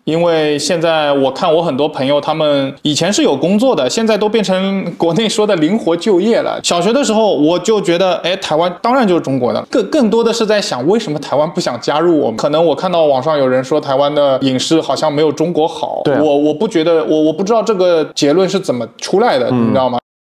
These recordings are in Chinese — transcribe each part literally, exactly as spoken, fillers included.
因为现在我看我很多朋友，他们以前是有工作的，现在都变成国内说的灵活就业了。小学的时候我就觉得，哎，台湾当然就是中国的，更更多的是在想为什么台湾不想加入我们。可能我看到网上有人说台湾的影视好像没有中国好， 对啊、 我我不觉得，我我不知道这个结论是怎么出来的，嗯、你知道吗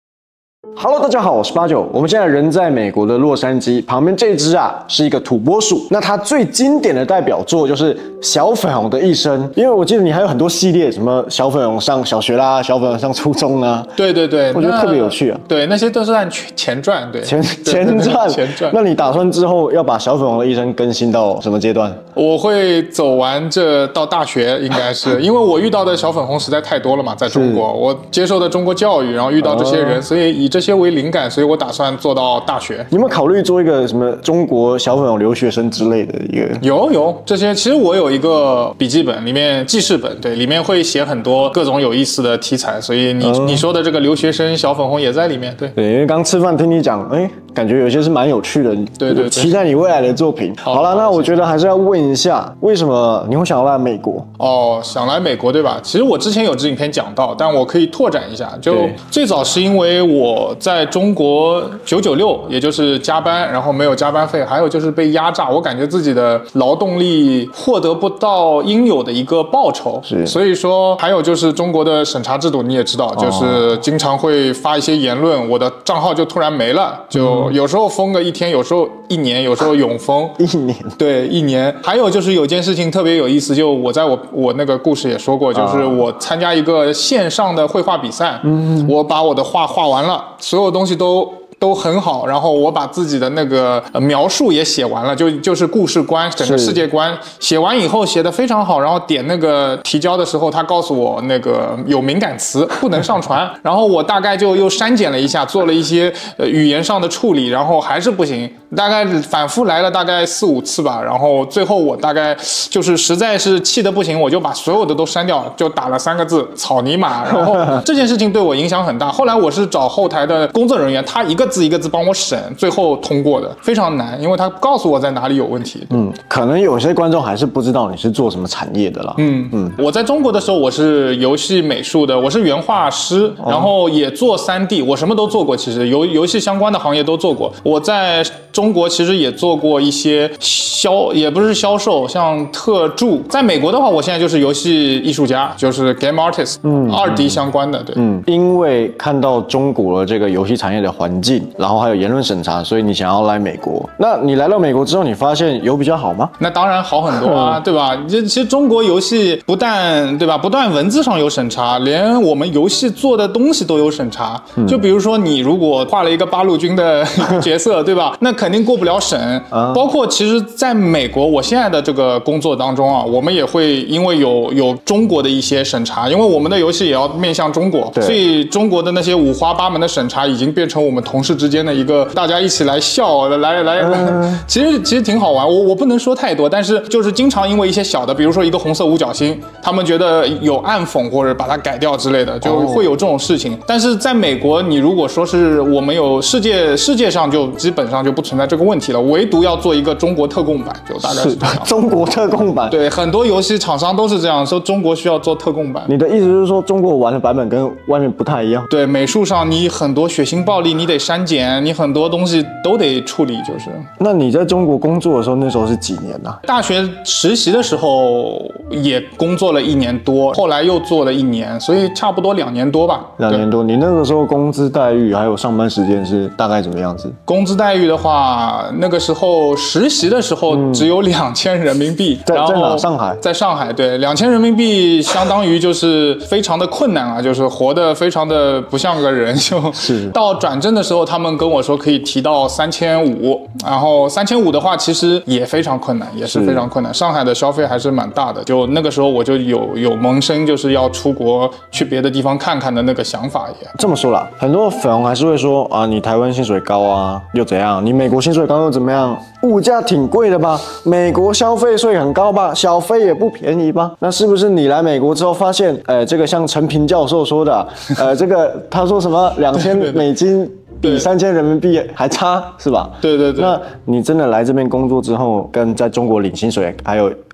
？Hello， 大家好，我是八九。我们现在人在美国的洛杉矶，旁边这只啊是一个土拨鼠。那它最经典的代表作就是小粉红的一生，因为我记得你还有很多系列，什么小粉红上小学啦，小粉红上初中啦。 对对对， 我觉得特别有趣啊。 对，那些都是按前传，对前前传前传。 那你打算之后要把小粉红的一生更新到什么阶段？ 我会走完这到大学，应该是因为我遇到的小粉红实在太多了嘛，在中国，我接受的中国教育，然后遇到这些人，哦、所以以这些为灵感，所以我打算做到大学。 你有没有考虑做一个什么中国小粉红留学生之类的一个？ 有有这些，其实我有一个笔记本，里面记事本，对，里面会写很多各种有意思的题材，所以你、嗯、你说的这个留学生小粉红也在里面，对对，因为刚吃饭听你讲，哎，感觉有些是蛮有趣的， 对 对, 对， 期待你未来的作品。好了，那我觉得还是要问一下，为什么你会想要来美国？ 哦，想来美国对吧？其实我之前有支影片讲到，但我可以拓展一下，就最早是因为我在中国九九六，也就是加班，然后没有加班费，还有就是被压榨，我感觉自己的劳动力获得不到应有的一个报酬， 是， 所以说还有就是中国的审查制度你也知道，就是经常会发一些言论，我的账号就突然没了，就有时候封个一天，有时候一年，有时候永封一年， 对，一年。还有就是有件事情特别有意思，就我在我我那个故事也说过，就是我参加一个线上的绘画比赛，嗯，我把我的画画完了，所有东西都。都很好，然后我把自己的那个描述也写完了，就就是故事观，整个世界观写完以后写得非常好，然后点那个提交的时候，他告诉我那个有敏感词不能上传，然后我大概就又删减了一下，做了一些呃语言上的处理，然后还是不行，大概反复来了大概四五次吧，然后最后我大概就是实在是气得不行，我就把所有的都删掉，就打了三个字草泥马，然后这件事情对我影响很大。后来我是找后台的工作人员，他一个字一个字帮我审，最后通过的，非常难，因为他告诉我在哪里有问题。 嗯，可能有些观众还是不知道你是做什么产业的啦。 嗯嗯，我在中国的时候我是游戏美术的，我是原画师，哦、然后也做 三 D， 我什么都做过，其实游游戏相关的行业都做过。我在中国其实也做过一些销，也不是销售，像特助。在美国的话，我现在就是游戏艺术家，就是 game artist， 嗯，二 D 相关的，对， 嗯，因为看到中国的这个游戏产业的环境，然后还有言论审查，所以你想要来美国。那你来到美国之后，你发现有比较好吗？ 那当然好很多啊，对吧？其实中国游戏不但对吧，不但文字上有审查，连我们游戏做的东西都有审查。嗯、就比如说你如果画了一个八路军的角色，对吧？那肯定过不了审。啊、包括其实在美国，我现在的这个工作当中啊，我们也会因为有有中国的一些审查，因为我们的游戏也要面向中国，所以中国的那些五花八门的审查已经变成我们同事之间的一个大家一起来笑，来来，嗯、其实其实挺好玩。我我不能说太多，但是就是经常因为一些小的，比如说一个红色五角星，他们觉得有暗讽或者把它改掉之类的，就会有这种事情。哦、但是在美国，你如果说是我们有世界世界上就基本上就不存在这个问题了，唯独要做一个中国特供版，就大概是这样。 中国特供版， 对，很多游戏厂商都是这样说，中国需要做特供版。 你的意思就是说，中国玩的版本跟外面不太一样？ 对，美术上你很多血腥暴力你得删减，你很多东西都得处理，就是。 那你在中国工作的时候，那时候是几年啊？ 大学实习的时候也工作了一年多，后来又做了一年，所以差不多两年多吧。 两年多，你那个时候工资待遇还有上班时间是大概怎么样子？ 工资待遇的话，那个时候实习的时候只有两千人民币， 嗯、在在哪？上海。 在上海，对，两千人民币相当于就是非常的困难啊，就是活得非常的不像个人。就是到转正的时候，他们跟我说可以提到三千五，然后三千五的话，其实也非常困难，也是非常困难。上海的消费还是蛮大的，就那个时候我就有有萌生就是要出国去别的地方看看的那个想法也。 这么说啦，很多粉红还是会说啊，你台湾薪水高啊，又怎样？你美国薪水高又怎么样？物价挺贵的吧？美国消费税很高吧？小费也不便宜吧？那是不是你来美国之后发现，呃，这个像陈平教授说的，呃，这个他说什么两千美金比三千人民币还差，是吧？ 对对对。 那你真的来这边工作之后，跟在中国领薪水还有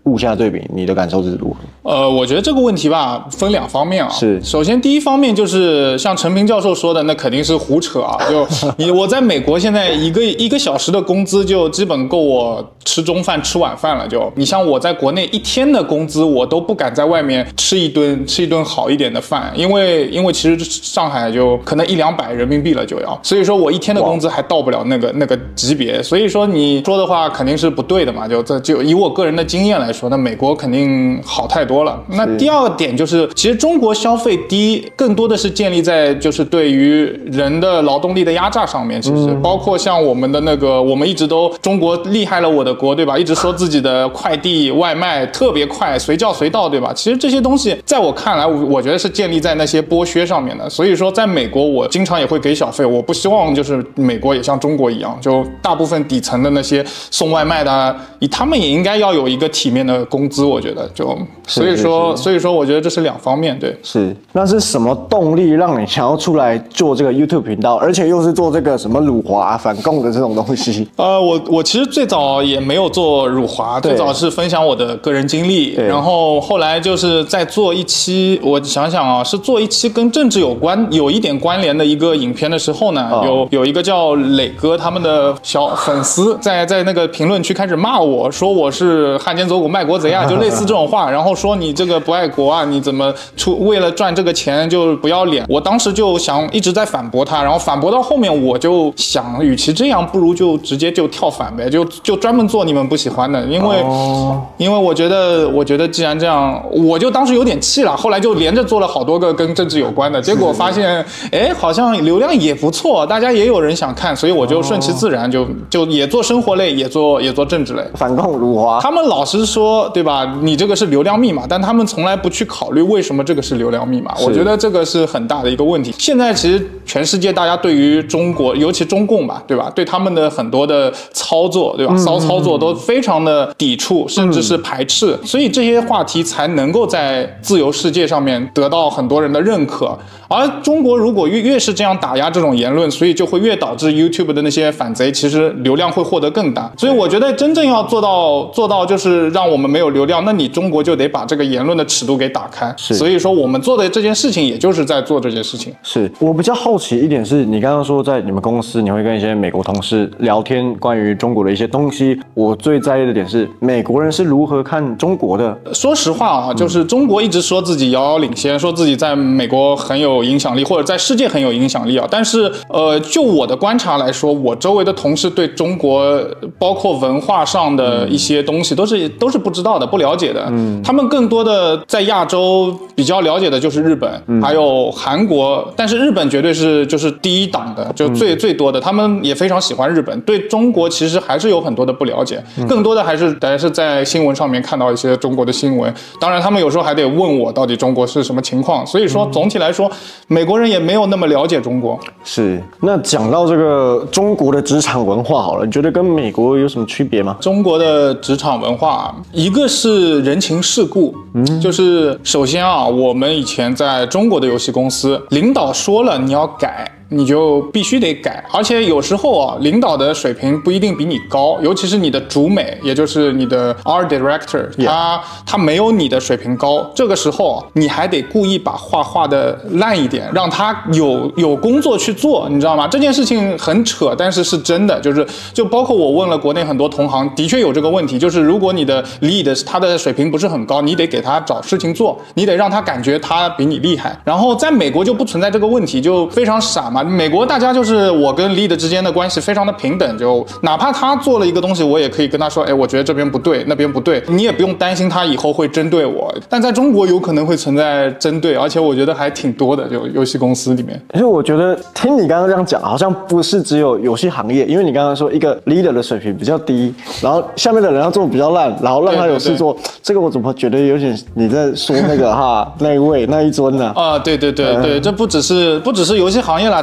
物价对比，你的感受是如何？ 呃，我觉得这个问题吧，分两方面啊。 是， 首先第一方面就是像陈平教授说的，那肯定是胡扯啊。就你我在美国现在一个一个小时的工资就基本够我吃中饭吃晚饭了。就你像我在国内一天的工资，我都不敢在外面吃一顿吃一顿好一点的饭，因为因为其实上海就可能一两百人民币了就要，所以说我一天的工资还到不了那个那个级别。所以说你说的话肯定是不对的嘛。就这就以我个人的经验来说，那美国肯定好太多了。那第二个点就是，其实中国消费低，更多的是建立在就是对于人的劳动力的压榨上面。其实、嗯、包括像我们的那个，我们一直都中国厉害了我的国，对吧？一直说自己的快递外卖特别快，随叫随到，对吧？其实这些东西在我看来，我我觉得是建立在那些剥削上面的。所以说，在美国我经常也会给小费，我不希望就是美国也像中国一样，就大部分底层的那些送外卖的，他们也应该要有一个体面的工资，我觉得就所以说，所以说我觉得这是两方面，对。 是，那是什么动力让你想要出来做这个 YouTube 频道，而且又是做这个什么辱华、反共的这种东西？ 呃，我我其实最早也没有做辱华，最早是分享我的个人经历，然后后来就是在做一期，我想想啊，是做一期跟政治有关、有一点关联的一个影片的时候呢，哦、有有一个叫磊哥他们的小粉丝在在那个评论区开始骂我说我是汉奸走狗卖国贼啊，就类似这种话，然后说你这个不爱国啊，你怎么出为了赚这个钱就不要脸？我当时就想一直在反驳他，然后反驳到后面我就想，与其这样，不如就直接就跳反呗，就就专门做你们不喜欢的，因为、哦、因为我觉得我觉得既然这样，我就当时有点气了，后来就连着做了好多个跟政治有关的，结果发现哎好像流量也不错，大家也有人想看，所以我就顺其自然就就也做生活类，也做也做政治类， 反共辱华。 他们老是说对吧？你这个是流量密码，但他们从来不去考虑为什么这个是流量密码。我觉得这个是很大的一个问题。现在其实全世界大家对于中国，尤其中共吧，对吧？对他们的很多的操作，对吧？骚操作都非常的抵触，甚至是排斥，所以这些话题才能够在自由世界上面得到很多人的认可。而中国如果越越是这样打压这种言论，所以就会越导致 YouTube 的那些反贼其实流量会获得更大。所以我觉得真正要做到做到就是让我们没有流量，那你中国就得把这个言论的尺度给打开。所以说我们做的这件事情也就是在做这件事情。 是我比较好奇一点是，你刚刚说在你们公司你会跟一些美国同事聊天关于中国的一些东西，我最在意的点是美国人是如何看中国的。 说实话啊，就是中国一直说自己遥遥领先，说自己在美国很有影响力，或者在世界很有影响力啊。但是呃，就我的观察来说，我周围的同事对中国包括文化上的一些东西都是都是不知道的、不了解的。嗯，他们更多的在亚洲比较了解的就是日本，嗯、还有韩国，但是日本绝对是就是第一档的，就最、嗯、最多的。他们也非常喜欢日本，对中国其实还是有很多的不了解，嗯、更多的还是还是在新闻上面看到一些中国的新闻。当然，他们有时候还得问我到底中国是什么情况。所以说，总体来说，美国人也没有那么了解中国。 是。那讲到这个中国的职场文化好了，你觉得跟美国有什么区别吗？ 中国的职场文化，一个是人情世故，嗯，就是首先啊，我们以前在中国的游戏公司，领导说了你要改，你就必须得改，而且有时候啊，领导的水平不一定比你高，尤其是你的主美，也就是你的 Art Director， 他他没有你的水平高，这个时候啊，你还得故意把画画的烂一点，让他有有工作去做，你知道吗？这件事情很扯，但是是真的，就是就包括我问了国内很多同行，的确有这个问题，就是如果你的 lead 他的水平不是很高，你得给他找事情做，你得让他感觉他比你厉害。然后在美国就不存在这个问题，就非常傻嘛。美国大家就是我跟 lead 之间的关系非常的平等，就哪怕他做了一个东西，我也可以跟他说，哎，我觉得这边不对，那边不对，你也不用担心他以后会针对我。但在中国有可能会存在针对，而且我觉得还挺多的，就游戏公司里面。 其实我觉得听你刚刚这样讲，好像不是只有游戏行业，因为你刚刚说一个 leader 的水平比较低，然后下面的人要做比较烂，然后让他有事做，对对对，这个我怎么觉得有点你在说那个哈那一位那一尊呢？ 啊，对对对对，呃、这不只是不只是游戏行业啦，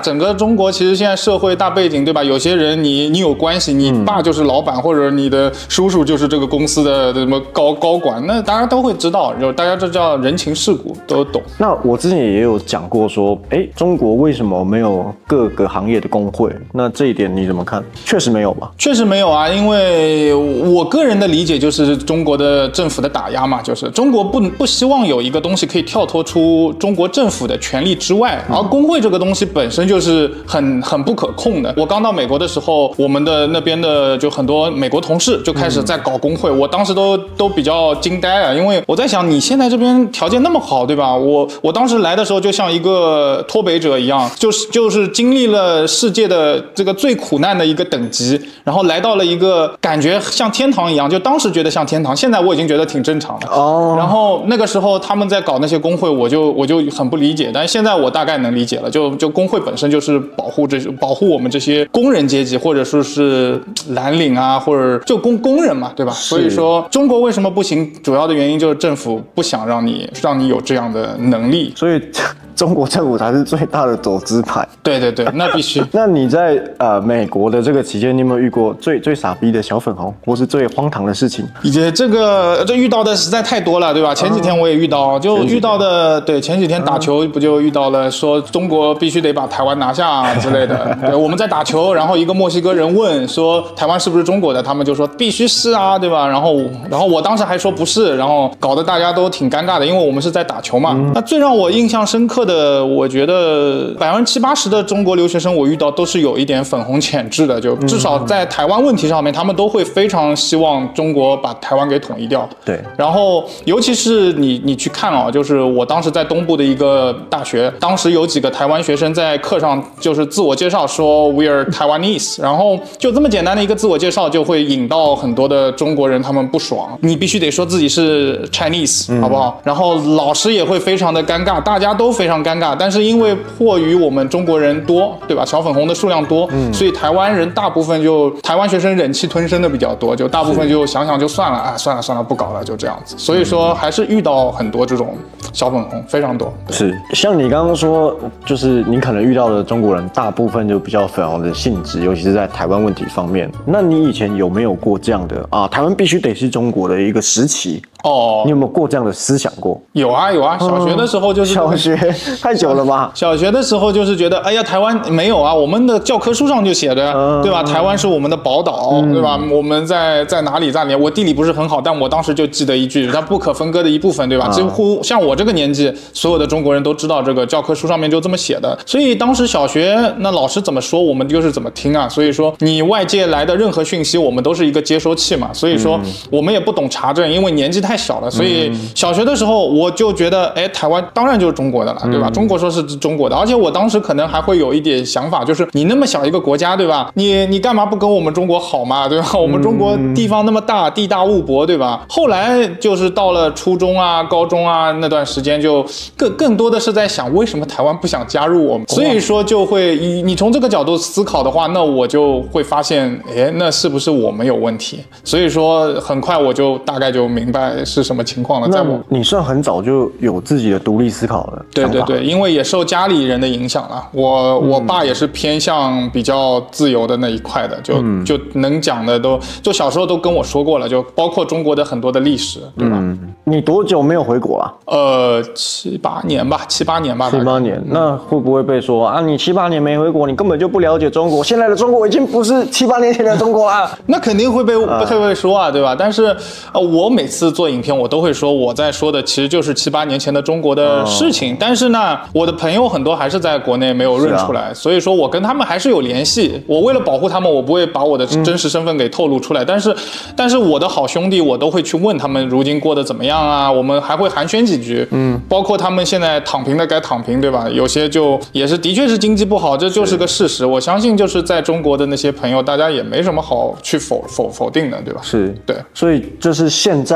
整个中国其实现在社会大背景，对吧？有些人你你有关系，你爸就是老板，嗯、或者你的叔叔就是这个公司的什么高高管，那大家都会知道，就大家这叫人情世故都懂。 那我之前也有讲过说，哎，中国为什么没有各个行业的工会？那这一点你怎么看？确实没有吧？ 确实没有啊，因为我个人的理解就是中国的政府的打压嘛，就是中国不不希望有一个东西可以跳脱出中国政府的权力之外，而工会这个东西本身就是很很不可控的。我刚到美国的时候，我们的那边的就很多美国同事就开始在搞工会，我当时都都比较惊呆了，因为我在想，你现在这边条件那么好，对吧？我我当时来的时候就像一个脱北者一样，就是就是经历了世界的这个最苦难的一个等级，然后来到了一个感觉像天堂一样，就当时觉得像天堂，现在我已经觉得挺正常的。哦。然后那个时候他们在搞那些工会，我就我就很不理解，但是现在我大概能理解了，就就工会本身就是保护这保护我们这些工人阶级，或者说是蓝领啊，或者就工工人嘛，对吧？所以说中国为什么不行，主要的原因就是政府不想让你让你有这样的能力， 所以中国政府才是最大的走资派。 对对对，那必须。 那你在呃美国的这个期间，你有没有遇过最最傻逼的小粉红，或是最荒唐的事情？ 也这个这遇到的实在太多了，对吧？前几天我也遇到，就遇到的，对，前几天打球不就遇到了，说中国必须得把台湾拿下啊之类的。对，我们在打球，然后一个墨西哥人问说台湾是不是中国的，他们就说必须是啊，对吧？然后然后我当时还说不是，然后搞得大家都挺尴尬的，因为我们是在打球嘛。嗯、那最让我印象深刻的，我觉得百分之七八十的中国留学生我遇到都是有一点粉红潜质的，就至少在台湾问题上面，他们都会非常希望中国把台湾给统一掉。 对， 然后尤其是你你去看啊，就是我当时在东部的一个大学，当时有几个台湾学生在课上就是自我介绍说 We are Taiwanese， 然后就这么简单的一个自我介绍就会引到很多的中国人他们不爽，你必须得说自己是 Chinese，嗯、好不好？然后老师也会非常的尴尬，大家都非常尴尬，但是因为迫于我们中国人多，对吧？小粉红的数量多，嗯、所以台湾人大部分就台湾学生忍气吞声的比较多，就大部分就想想就算了啊，算了算了不搞了，就这样子。所以说还是遇到很多这种小粉红，非常多。 是像你刚刚说，就是你可能遇到的中国人大部分就比较粉红的性质，尤其是在台湾问题方面。那你以前有没有过这样的啊？台湾必须得是中国的一个时期哦？你有没有过这样的思想过？ 有啊有啊，小学的时候就是、 嗯、小学太久了吧？ 小学的时候就是觉得，哎呀，台湾没有啊，我们的教科书上就写着，嗯、对吧？台湾是我们的宝岛，嗯、对吧？我们在在哪里在哪里？我地理不是很好，但我当时就记得一句，它不可分割的一部分，对吧？嗯、几乎像我这个年纪，所有的中国人都知道这个教科书上面就这么写的。所以当时小学那老师怎么说，我们就是怎么听啊。所以说你外界来的任何讯息，我们都是一个接收器嘛。所以说我们也不懂查证，因为年纪太小了。所以小学的时候我就觉得，哎，台湾当然就是中国的了，对吧？中国说是中国的，而且我当时可能还会有一点想法，就是你那么小一个国家，对吧？你你干嘛不跟我们中国好嘛，对吧？我们中国地方那么大，地大物博，对吧？后来就是到了初中啊、高中啊那段时间，就更更多的是在想，为什么台湾不想加入我们？所以说就会你你从这个角度思考的话，那我就会发现，哎，那是不是我们有问题？所以说很快我就大概就明白是什么情况了。在我你算很早就有自己的独立思考了， 对对对，因为也受家里人的影响了。我我爸也是偏向比较自由的那一块的，就、嗯、就能讲的都就小时候都跟我说过了，就包括中国的很多的历史，对吧？嗯、 你多久没有回国啊？ 呃，七八年吧，七八年吧。 七八年，嗯、那会不会被说啊？你七八年没回国，你根本就不了解中国。现在的中国已经不是七八年前的中国了。 那肯定会被会被说啊，对吧？但是呃，我每次做影片，我都会说我在说的其实就是七八年前的中国的事情。哦、但是呢，我的朋友很多还是在国内没有认出来，啊、所以说我跟他们还是有联系。我为了保护他们，我不会把我的真实身份给透露出来。嗯、但是，但是我的好兄弟，我都会去问他们如今过得怎么样啊？我们还会寒暄几句。嗯，包括他们现在躺平的该躺平，对吧？有些就也是的确是经济不好，这就是个事实。我相信就是在中国的那些朋友，大家也没什么好去否否否定的，对吧？ 是对， 所以这是现在的环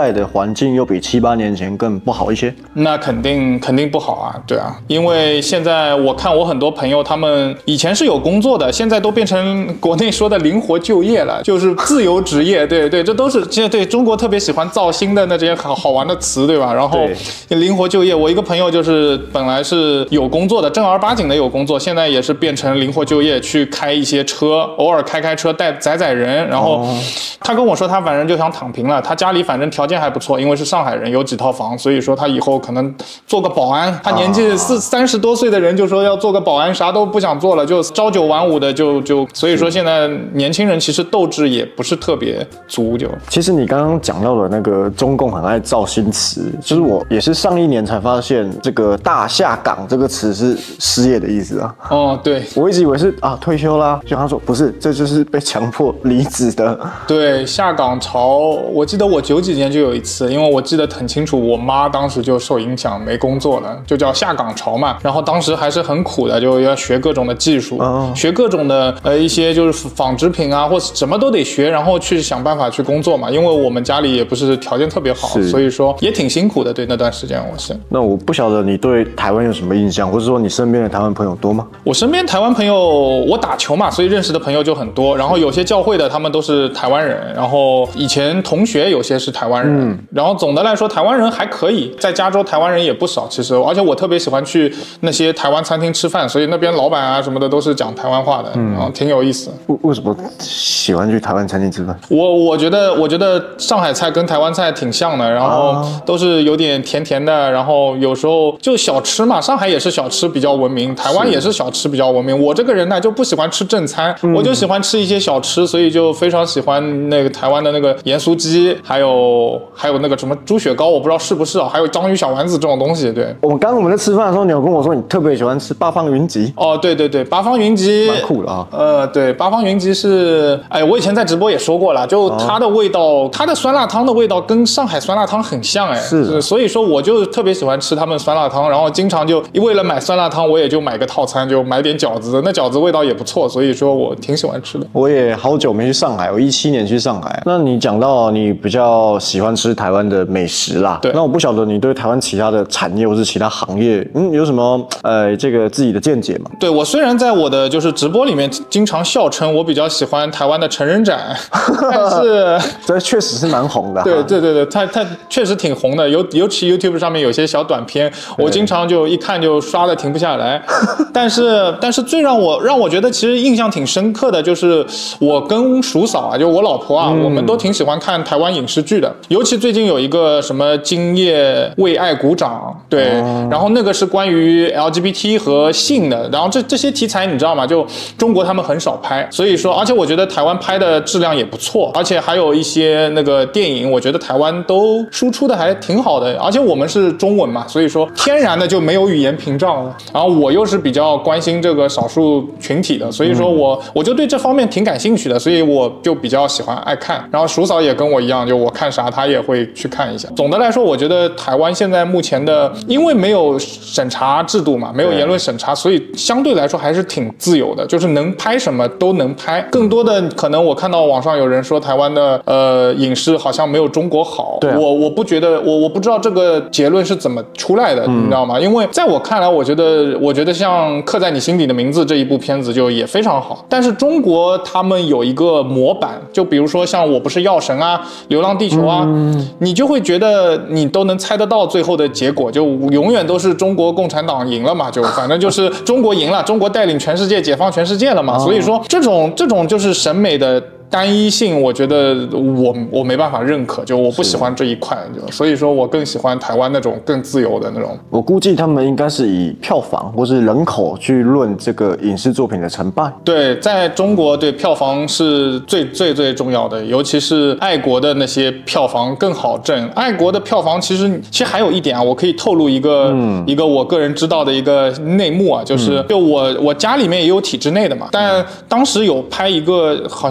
环境又比七八年前更不好一些？ 那肯定肯定不好啊，对啊，因为现在我看我很多朋友，他们以前是有工作的，现在都变成国内说的灵活就业了，就是自由职业，对对，这都是现在对中国特别喜欢造新的那这些好好玩的词，对吧？然后灵活就业，我一个朋友就是本来是有工作的，正儿八经的有工作，现在也是变成灵活就业，去开一些车，偶尔开开车带载载人，然后他跟我说他反正就想躺平了，他家里反正条件还不错，因为是上海人，有几套房，所以说他以后可能做个保安。他年纪四三十多岁的人就说要做个保安，啥都不想做了，就朝九晚五的就就，所以说现在年轻人其实斗志也不是特别足。就其实你刚刚讲到的那个中共很爱造新词，就是我也是上一年才发现这个大下岗这个词是失业的意思啊。 哦，对， 我一直以为是啊退休啦，就他说不是，这就是被强迫离职的。 对，下岗潮，我记得我九几年就有一次，因为我记得很清楚，我妈当时就受影响没工作了，就叫下岗潮嘛。然后当时还是很苦的，就要学各种的技术，哦、学各种的呃一些就是纺织品啊，或什么都得学，然后去想办法去工作嘛。因为我们家里也不是条件特别好，所以说也挺辛苦的。对，那段时间我是。 那我不晓得你对台湾有什么印象，或者说你身边的台湾朋友多吗？ 我身边台湾朋友，我打球嘛，所以认识的朋友就很多。然后有些教会的他们都是台湾人，然后以前同学有些是台湾人。嗯、然后总的来说，台湾人还可以，在加州台湾人也不少。其实，而且我特别喜欢去那些台湾餐厅吃饭，所以那边老板啊什么的都是讲台湾话的，嗯、然后挺有意思。 为为什么喜欢去台湾餐厅吃饭？ 我我觉得我觉得上海菜跟台湾菜挺像的，然后都是有点甜甜的，然后有时候就小吃嘛，上海也是小吃比较闻名，台湾也是小吃比较闻名。我这个人呢就不喜欢吃正餐，嗯、我就喜欢吃一些小吃，所以就非常喜欢那个台湾的那个盐酥鸡，还有还有那个什么猪血糕，我不知道是不是啊，还有章鱼小丸子这种东西。对， 我们刚刚我们在吃饭的时候，你有跟我说你特别喜欢吃八方云集。 哦，对对对，八方云集蛮酷的啊。 呃，对，八方云集是，哎，我以前在直播也说过了，就它的味道，哦、它的酸辣汤的味道跟上海酸辣汤很像，哎， 是， 所以说我就特别喜欢吃他们酸辣汤，然后经常就为了买酸辣汤，我也就买个套餐，就买点饺子，那饺子味道也不错，所以说我挺喜欢吃的。 我也好久没去上海，我一七年去上海。那你讲到你比较喜欢吃台湾的美食啦， 对， 那我不晓得你对台湾其他的产业或是其他行业，嗯，有什么呃这个自己的见解吗？ 对，我虽然在我的就是直播里面经常笑称我比较喜欢台湾的成人展，但是这确实是蛮红的。 对对对对，它它确实挺红的，尤尤其 YouTube 上面有些小短片，我经常就一看就刷的停不下来。但是但是最让我让我觉得其实印象挺深刻的就是我跟叔嫂啊，就我老婆啊，嗯、我们都挺喜欢看台湾影视剧的，尤其最近有一个什么今夜为爱鼓掌，对，哦、然后那个是关于 L G B T 和性的，然后这这些题材你知道吗？就中国他们很少拍，所以说，而且我觉得台湾拍的质量也不错，而且还有一些那个电影，我觉得台湾都输出的还挺好的，而且我们是中文嘛，所以说天然的就没有语言屏障了。然后我又是比较关心这个少数群体的，所以说我我就对这方面挺感兴趣的，所以我就比较喜欢爱看。然后叔嫂也跟我一样，就我看啥他也会去看一下。总的来说，我觉得台湾现在目前的，因为没有审查制度嘛，没有言论审查，所以相对来说还是挺自由的，就是能拍什么都能拍。更多的可能我看到网上有人说台湾的呃影视好像没有中国好， 对啊、 我我不觉得，我我不知道这个结论是怎么出来的，嗯、你知道吗？因为在我看来，我觉得我觉得像《刻在你心底的名字》这一部片子就也非常好，但是中国他们有一个模板，就比如说像《我不是药神》啊，《流浪地球》啊，嗯、你就会觉得你都能猜得到最后的结果，就永远都是中国共产党赢了嘛，就反正就是中国赢了，中国带领全世界解放全世界了嘛，哦、所以说这种这种就是审美的单一性，我觉得我我没办法认可，就我不喜欢这一块，就所以说我更喜欢台湾那种更自由的那种。 我估计他们应该是以票房或是人口去论这个影视作品的成败。 对，在中国，对票房是最最最重要的，尤其是爱国的那些票房更好挣。爱国的票房其实其实还有一点啊，我可以透露一个、嗯、一个我个人知道的一个内幕啊，就是、嗯、就我我家里面也有体制内的嘛，但当时有拍一个好像是抗日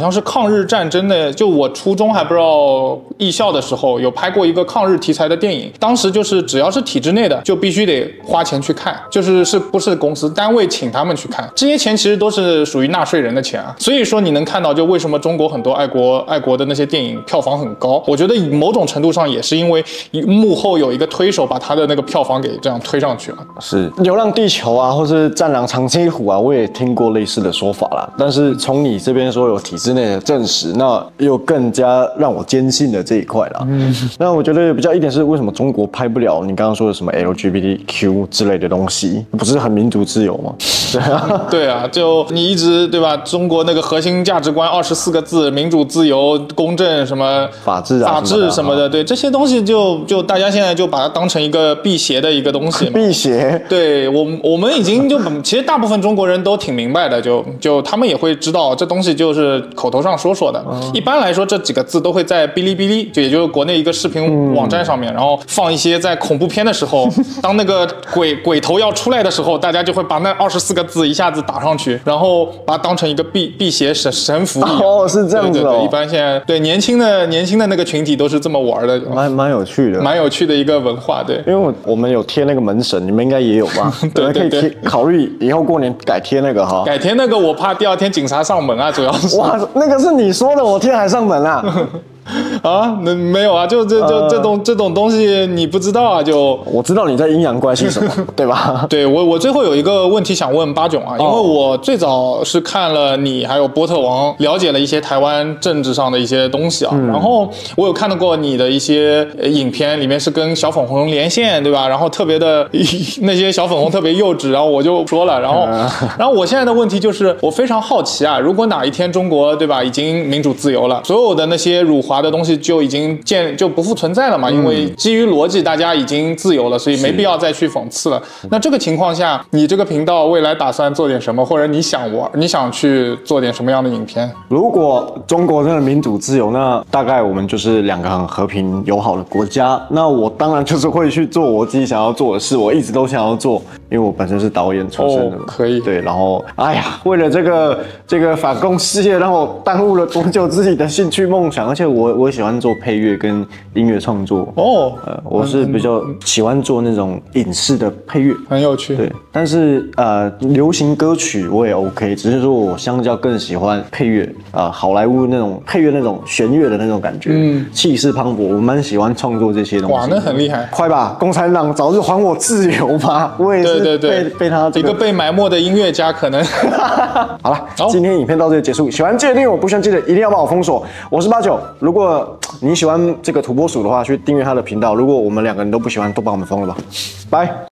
抗日战争的，就我初中还不知道艺校的时候，有拍过一个抗日题材的电影，当时就是只要是体制内的，就必须得花钱去看，就是是不是公司单位请他们去看，这些钱其实都是属于纳税人的钱啊。所以说你能看到，就为什么中国很多爱国爱国的那些电影票房很高，我觉得某种程度上也是因为幕后有一个推手把他的那个票房给这样推上去了。 是《流浪地球》啊，或是《战狼长津湖》啊，我也听过类似的说法啦。但是从你这边说有体制内的证实，那又更加让我坚信了这一块啦。嗯，那我觉得比较一点是，为什么中国拍不了你刚刚说的什么 L G B T Q 之类的东西？不是很民主自由吗？对啊， 对啊，就你一直对吧？中国那个核心价值观二十四个字：民主、自由、公正，什么法治啊、 法治什么的，对这些东西就就大家现在就把它当成一个辟邪的一个东西嘛。 辟邪， 对我我们已经就其实大部分中国人都挺明白的，就就他们也会知道这东西就是口头上说说的。嗯、一般来说，这几个字都会在哔哩哔哩，就也就是国内一个视频网站上面，嗯、然后放一些在恐怖片的时候，当那个鬼鬼头要出来的时候，大家就会把那二十四个字一下子打上去，然后把它当成一个辟辟邪神神符。 哦，是这样子哦。 对对对，一般现在对年轻的年轻的那个群体都是这么玩的， 蛮蛮有趣的， 蛮有趣的一个文化。对， 因为我我们有贴那个门神，你们应该也有吧？ 对对对， 可以贴，考虑以后过年改贴那个哈。 改贴那个，我怕第二天警察上门啊，主要是。 哇，那个是你说的，我贴还上门啊。 啊，那没有啊，就这就这种、呃、这种东西你不知道啊，就我知道你在阴阳怪气什么，对吧？ 对我我最后有一个问题想问八囧啊，因为我最早是看了你还有波特王，了解了一些台湾政治上的一些东西啊，嗯、然后我有看到过你的一些影片，里面是跟小粉红连线，对吧？然后特别的那些小粉红特别幼稚，然后我就说了，然后、嗯、然后我现在的问题就是我非常好奇啊，如果哪一天中国对吧已经民主自由了，所有的那些辱华的东西就已经建就不复存在了嘛，因为基于逻辑大家已经自由了，所以没必要再去讽刺了。那这个情况下，你这个频道未来打算做点什么，或者你想玩，你想去做点什么样的影片？ 如果中国真的民主自由，那大概我们就是两个很和平友好的国家。那我当然就是会去做我自己想要做的事，我一直都想要做，因为我本身是导演出身的嘛。 哦，可以。 对，然后哎呀，为了这个这个反共事业，让我耽误了多久自己的兴趣梦想，而且我我喜欢做配乐跟音乐创作哦， 呃，我是比较喜欢做那种影视的配乐， 很有趣。 对，但是呃，流行歌曲我也 OK， 只是说我相较更喜欢配乐啊、呃，好莱坞那种配乐那种弦乐的那种感觉，嗯，气势磅礴，我蛮喜欢创作这些东西。 哇，那很厉害！ 快吧，共产党早日还我自由吧！我也是被对对对被他、这个、 一个被埋没的音乐家，可能。 好了，今天影片到这里结束。喜欢记得订阅我，不喜欢记得一定要帮我封锁。我是八九，如果你喜欢这个土拨鼠的话，去订阅他的频道。如果我们两个人都不喜欢，都帮我们封了吧，拜。